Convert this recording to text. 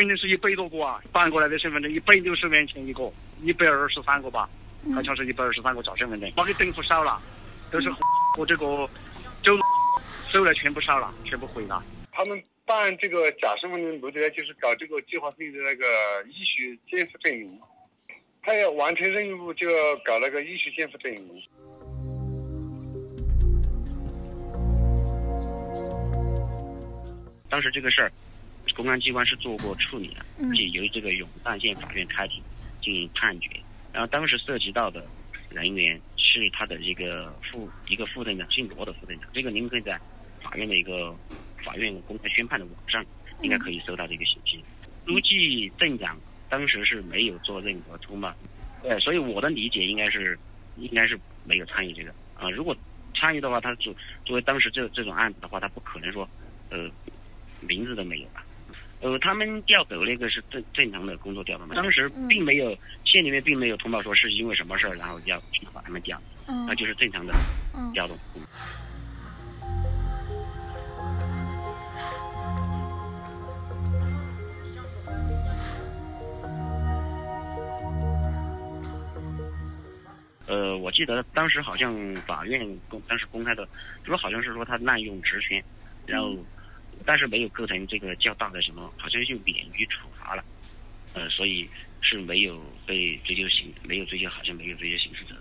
分证是100多个啊，办过来的身份证160元钱一个，123个吧，好像是123个假身份证，把给政府烧了，都是和这个州收了全部烧了，全部毁了。 他们办这个假身份证目的就是搞这个计划性的那个医学监护证明，他要完成任务就要搞那个医学监护证明。 当时这个事儿，公安机关是做过处理的，而且由这个永善县法院开庭进行判决。然后当时涉及到的人员是他的一个副镇长，姓罗的副镇长。这个您可以在法院的一个法院公开宣判的网上，应该可以收到这个信息。书记镇长当时是没有做任何通报，所以我的理解应该是没有参与这个啊。如果参与的话，他作为当时这种案子的话，他不可能说名字都没有吧？他们调走那个是正常的工作调动嘛，当时并没有县里面并没有通报说是因为什么事儿，然后要把他们调，那就是正常的调动。我记得当时好像法院当时公开的说，好像是说他滥用职权，然后但是没有构成这个较大的什么，好像就免于处罚了，所以是没有被追究好像没有追究刑事责任。